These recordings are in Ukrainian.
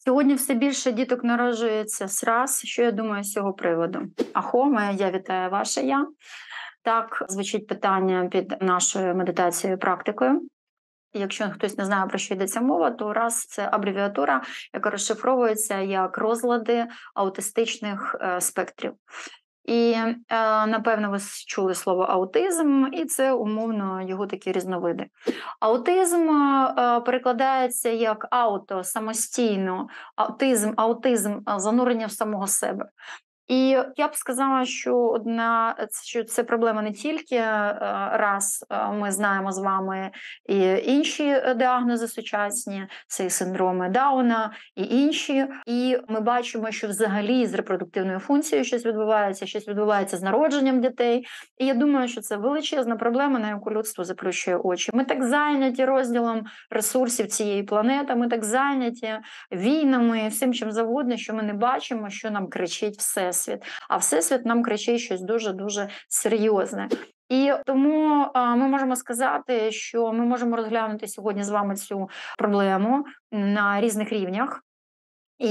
Сьогодні все більше діток народжується сраз. Що я думаю з цього приводу? Ахо, моє я вітаю ваше я. Так звучить питання під нашою медитацією, практикою. Якщо хтось не знає, про що йдеться мова, то раз це абревіатура, яка розшифровується як розлади аутистичних спектрів. І, напевно, ви чули слово аутизм, і це умовно його такі різновиди. Аутизм перекладається як ауто, самостійно, аутизм занурення в самого себе. І я б сказала, що це проблема не тільки раз ми знаємо з вами і інші діагнози сучасні, це і синдроми Дауна, і інші. І ми бачимо, що взагалі з репродуктивною функцією щось відбувається з народженням дітей. І я думаю, що це величезна проблема, на яку людство заплющує очі. Ми так зайняті розділом ресурсів цієї планети, ми так зайняті війнами, всім чим завгодно, що ми не бачимо, що нам кричить Всесвіт. А Всесвіт нам кричить щось дуже-дуже серйозне. І тому ми можемо сказати, що ми можемо розглянути сьогодні з вами цю проблему на різних рівнях. І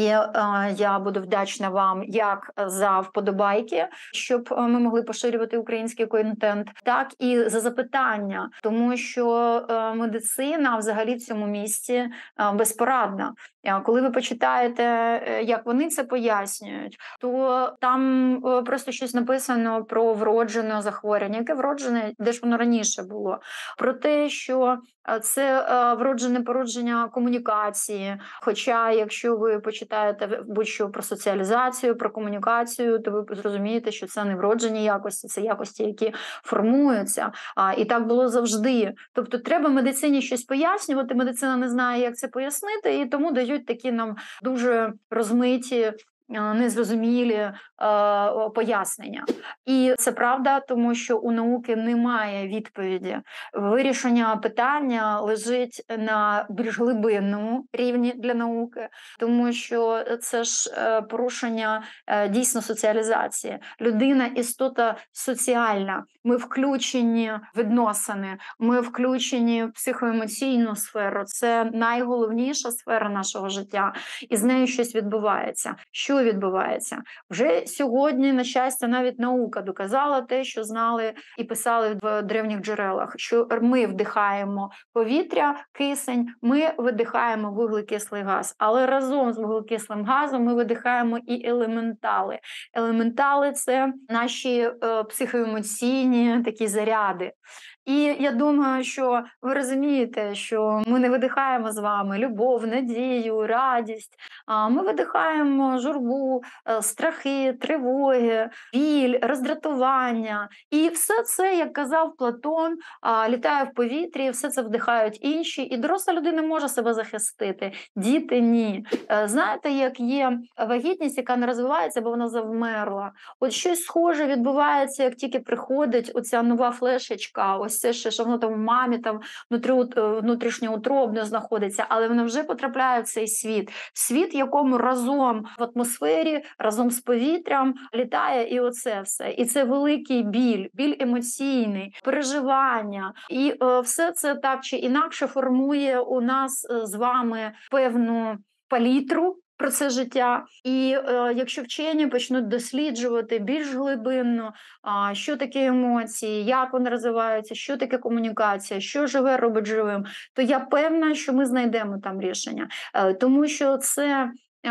я буду вдячна вам як за вподобайки, щоб ми могли поширювати український контент, так і за запитання, тому що медицина взагалі в цьому місці безпорадна. Коли ви почитаєте, як вони це пояснюють, то там просто щось написано про вроджене захворювання, яке вроджене, де ж воно раніше було, про те, що це вроджене породження комунікації. Хоча, якщо ви почитаєте будь-що про соціалізацію, про комунікацію, то ви зрозумієте, що це не вроджені якості, це якості, які формуються. І так було завжди. Тобто треба медицині щось пояснювати, медицина не знає, як це пояснити, і тому дають такі нам дуже розмиті, незрозумілі пояснення. І це правда, тому що у науки немає відповіді. Вирішення питання лежить на більш глибинному рівні для науки, тому що це ж порушення дійсно соціалізації. Людина – істота соціальна. Ми включені в відносини, ми включені в психоемоційну сферу. Це найголовніша сфера нашого життя. І з нею щось відбувається. Що відбувається? Вже сьогодні, на щастя, навіть наука доказала те, що знали і писали в древніх джерелах, що ми вдихаємо повітря, кисень, ми видихаємо вуглекислий газ, але разом з вуглекислим газом ми видихаємо і елементали. Елементали – це наші психоемоційні такі заряди. І я думаю, що ви розумієте, що ми не видихаємо з вами любов, надію, радість. Ми видихаємо журбу, страхи, тривоги, біль, роздратування. І все це, як казав Платон, літає в повітрі, все це вдихають інші. І доросла людина може себе захистити, діти – ні. Знаєте, як є вагітність, яка не розвивається, бо вона завмерла. От щось схоже відбувається, як тільки приходить оця нова флешечка, ось це ще, що воно там в мамі там внутрішньоутробно знаходиться, але воно вже потрапляє в цей світ. Світ, якому разом в атмосфері, разом з повітрям літає і оце все. І це великий біль емоційний, переживання. І все це так чи інакше формує у нас з вами певну палітру про це життя. І якщо вчені почнуть досліджувати більш глибинно, що таке емоції, як вони розвиваються, що таке комунікація, що живе робить живим, то я певна, що ми знайдемо там рішення. Тому що це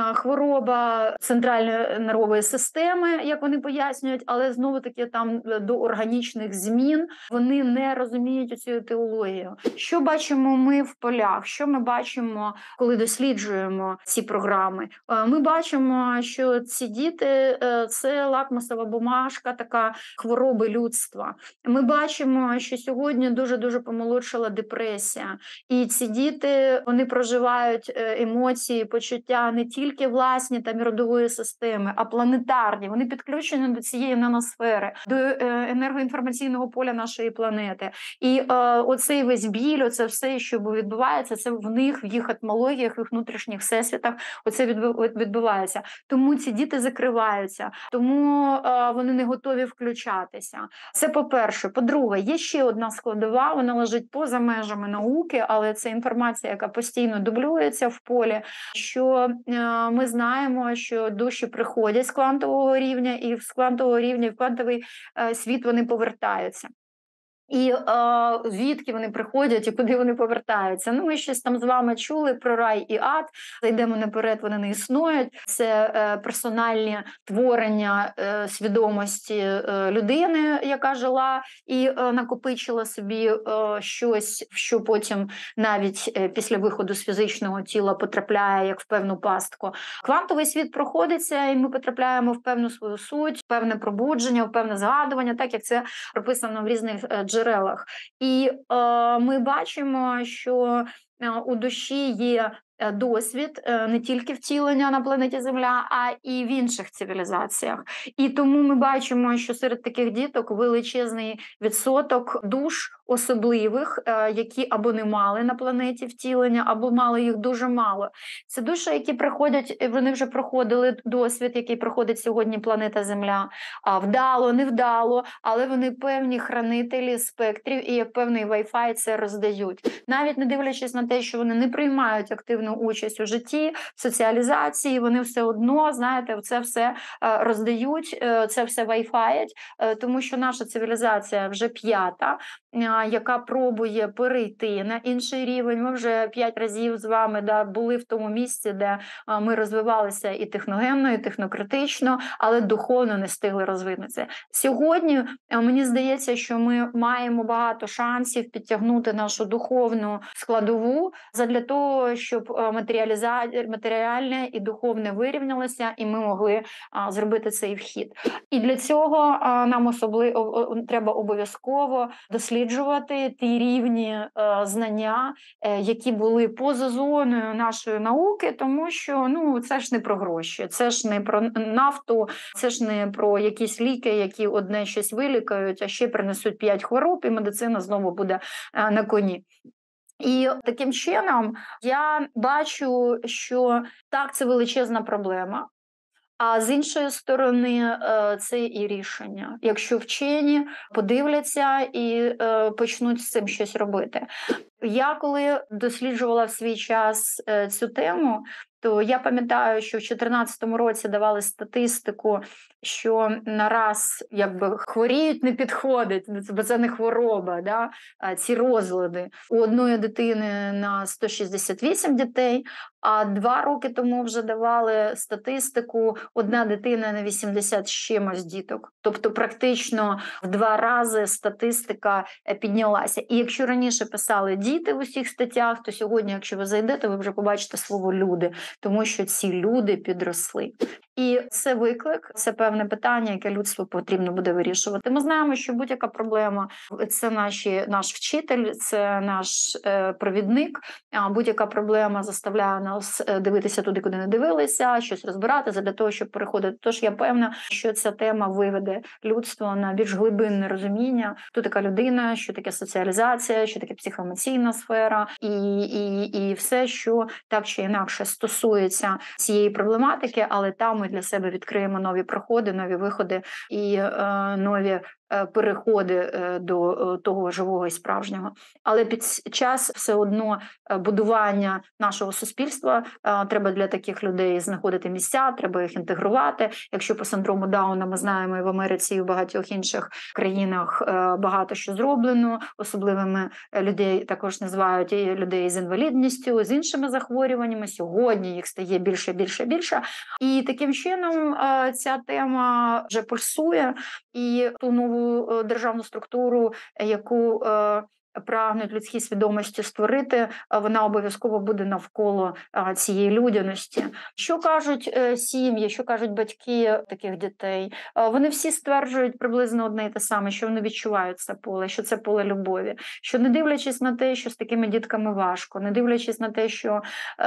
хвороба центральної нервової системи, як вони пояснюють, але знову-таки там до органічних змін вони не розуміють цю теологію. Що бачимо ми в полях? Що ми бачимо, коли досліджуємо ці програми? Ми бачимо, що ці діти – це лакмусова бумажка, така хвороби людства. Ми бачимо, що сьогодні дуже-дуже помолодшала депресія. І ці діти, вони проживають емоції, почуття не тільки власні там родової системи, а планетарні. Вони підключені до цієї наносфери, до енергоінформаційного поля нашої планети. І оцей весь біль, оце все, що відбувається, це в них, в їх етмологіях, в їх внутрішніх всесвітах, оце відбувається. Тому ці діти закриваються, тому вони не готові включатися. Це по-перше. По-друге, є ще одна складова, вона лежить поза межами науки, але це інформація, яка постійно дублюється в полі, що ми знаємо, що душі приходять з квантового рівня, і з квантового рівня в квантовий світ вони повертаються. І звідки вони приходять і куди вони повертаються? Ну, ми щось там з вами чули про рай і ад. Зайдемо наперед, вони не існують. Це персональні творення свідомості людини, яка жила і накопичила собі щось, що потім навіть після виходу з фізичного тіла потрапляє як в певну пастку. Квантовий світ проходиться, і ми потрапляємо в певну свою суть, в певне пробудження, в певне згадування, так як це прописано в різних джерелах. І ми бачимо, що у душі є досвід не тільки втілення на планеті Земля, а і в інших цивілізаціях. І тому ми бачимо, що серед таких діток величезний відсоток душ особливих, які або не мали на планеті втілення, або мали їх дуже мало. Це душі, які приходять, вони вже проходили досвід, який проходить сьогодні планета Земля. Вдало, невдало, але вони певні хранителі спектрів і як певний Wi-Fi це роздають. Навіть не дивлячись на те, що вони не приймають активну участь у житті, в соціалізації, вони все одно, знаєте, це все роздають, це все вайфаять, тому що наша цивілізація вже 5-та, яка пробує перейти на інший рівень. Ми вже 5 разів з вами були в тому місці, де ми розвивалися і техногенно, і технократично, але духовно не встигли розвинутися. Сьогодні, мені здається, що ми маємо багато шансів підтягнути нашу духовну складову задля того, щоб матеріальне і духовне вирівнялося, і ми могли зробити цей вхід. І для цього нам треба обов'язково досліджувати ті рівні знання, які були поза зоною нашої науки, тому що це ж не про гроші, це ж не про нафту, це ж не про якісь ліки, які одне щось вилікають, а ще принесуть 5 хвороб, і медицина знову буде на коні. І таким чином я бачу, що так, це величезна проблема, а з іншої сторони це і рішення, якщо вчені подивляться і почнуть з цим щось робити. Я коли досліджувала в свій час цю тему, то я пам'ятаю, що в 2014 році давали статистику, що нараз хворіють не підходить, бо це не хвороба, ці розлади. У одної дитини на 168 дітей, а 2 роки тому вже давали статистику одна дитина на 80 з чимось діток. Тобто практично в 2 рази статистика піднялася. І якщо раніше писали діти в усіх статтях, то сьогодні, якщо ви зайдете, ви вже побачите слово люди, тому що ці люди підросли. І це виклик, це певне питання, яке людству потрібно буде вирішувати. Ми знаємо, що будь-яка проблема – це наш вчитель, це наш провідник. Будь-яка проблема заставляє нас дивитися туди, куди не дивилися, щось розбиратися для того, щоб переходити. Тож я певна, що ця тема виведе людство на більш глибинне розуміння, хто така людина, що таке соціалізація, що таке психоемоційна сфера і все, що так чи інакше стосується цієї проблематики, але там ми для себе відкриємо нові проходи, нові виходи і нові переходи до того живого і справжнього. Але під час все одно будування нашого суспільства треба для таких людей знаходити місця, треба їх інтегрувати. Якщо по синдрому Дауна ми знаємо і в Америці, і в багатьох інших країнах багато що зроблено, особливими людей також називають і людей з інвалідністю, з іншими захворюваннями. Сьогодні їх стає більше, більше, більше. І таким чином ця тема вже пульсує, і ту нову державну структуру, яку прагнуть людські свідомості створити, вона обов'язково буде навколо цієї людяності. Що кажуть сім'ї, що кажуть батьки таких дітей? Вони всі стверджують приблизно одне і те саме, що вони відчувають це поле, що це поле любові, що не дивлячись на те, що з такими дітками важко, не дивлячись на те, що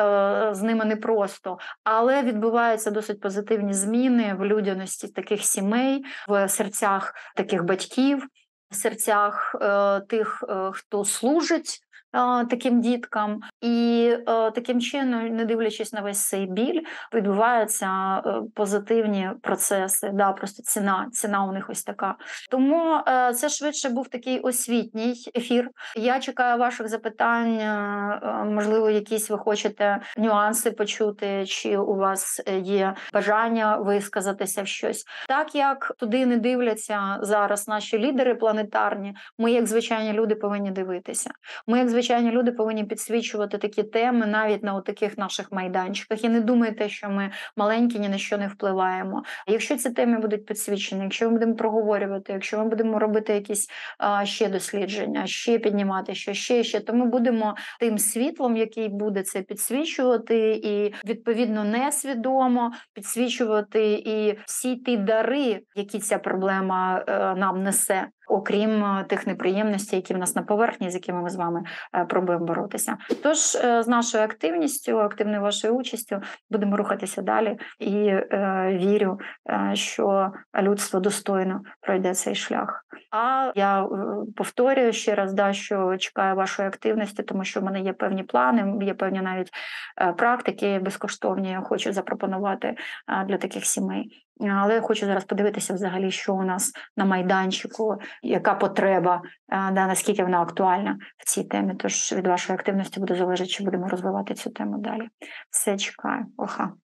з ними непросто, але відбуваються досить позитивні зміни в людяності таких сімей, в серцях таких батьків, в серцях тих, хто служить таким діткам. І таким чином, не дивлячись на весь цей біль, відбуваються позитивні процеси. Да, просто ціна у них ось така. Тому це швидше був такий освітній ефір. Я чекаю ваших запитань. Можливо, якісь ви хочете нюанси почути, чи у вас є бажання висказатися в щось. Так як туди не дивляться зараз наші лідери планетарні, ми, як звичайні люди, повинні дивитися. Ми, як звичайні люди, повинні підсвічувати такі теми навіть на таких наших майданчиках. І не думайте, що ми маленькі, ні на що не впливаємо. Якщо ці теми будуть підсвічені, якщо ми будемо проговорювати, якщо ми будемо робити якісь ще дослідження, ще піднімати, що ще, то ми будемо тим світлом, який буде це підсвічувати, і відповідно несвідомо підсвічувати і всі ті дари, які ця проблема нам несе, окрім тих неприємностей, які в нас на поверхні, з якими ми з вами пробуємо боротися. Тож з нашою активністю, активною вашою участю будемо рухатися далі, і вірю, що людство достойно пройде цей шлях. А я повторюю ще раз, що чекаю вашої активності, тому що в мене є певні плани, є певні навіть практики безкоштовні, я хочу запропонувати для таких сімей. Але я хочу зараз подивитися взагалі, що у нас на майданчику, яка потреба, наскільки вона актуальна в цій темі. Тож від вашої активності буде залежати, чи будемо розвивати цю тему далі. Все, чекаю. Оха.